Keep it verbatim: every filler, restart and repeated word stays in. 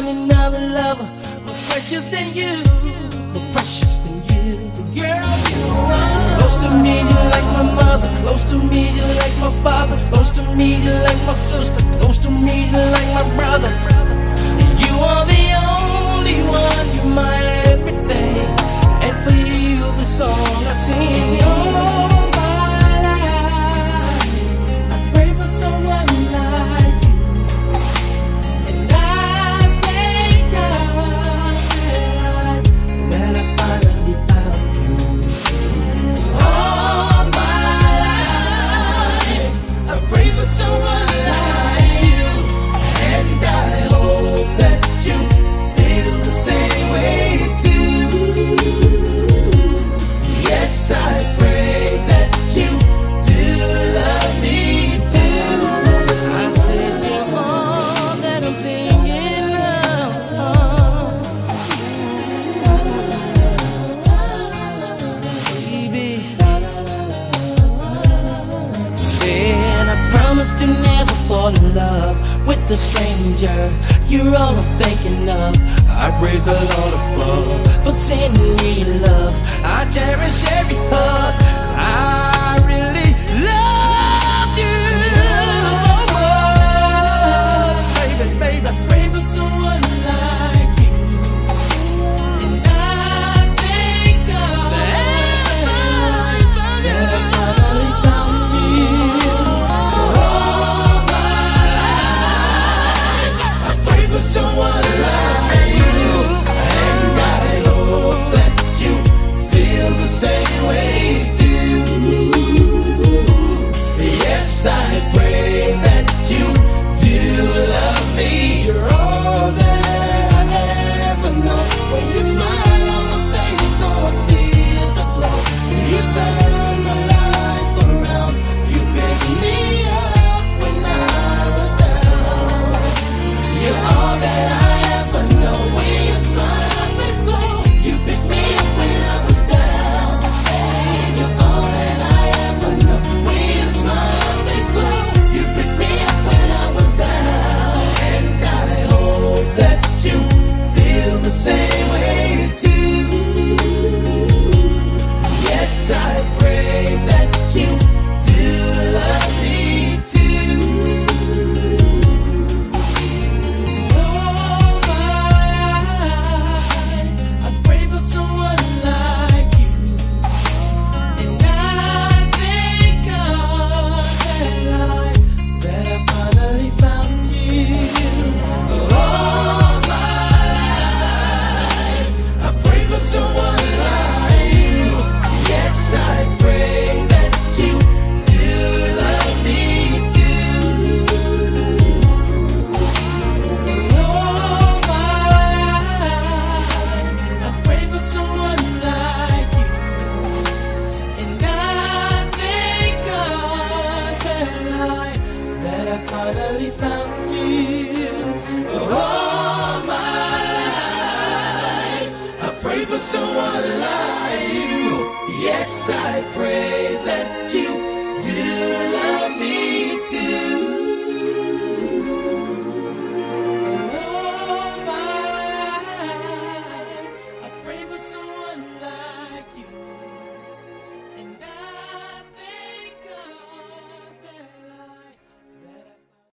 find another lover more precious than you, more precious than you. The girl you are. Close to me, you like my mother. Close to me, you like my father. Close to me, you like my sister. Close to me, you like my brother. You are the only one. You're my everything, and for you, the song I sing. All my life, I pray for someone like you, and I thank God that I finally found you. All my life, I pray for someone like you, and I hope that you feel the same way too. Yes, I pray that you do love me too. I said you're all that I'm thinking of, baby. Said I promised to never fall in love with a stranger. You're all I'm thinking of. I praise the Lord above for sending me love. I cherish every hug. I really love you so much, baby, baby. I pray for someone like you, and I thank God that I finally found you. All my life, I pray for someone like you, and I hope that you feel the same way too. Yes, I pray that you do love me. You're all that I ever know. When you smile on my face, all I see is a glow. You turn my life around. You picked me up when I was down. You're all that I ever know. When you smile, my face glow. You picked me up when I was down. Say you're all that I ever know. When you smile, my face glow. You picked me up when I was down, and I hope that you feel the same way too. Yes, I pray that you do love me too. All my life, I pray for someone like you, and I thank God that I, that I finally found you. All my life, I pray for someone like you. Yes, I pray that you do love me too. All my life, I pray for someone like you, and I thank God that I, that I finally found you. All my life, I pray for someone like you. Yes, I pray that you do love me too.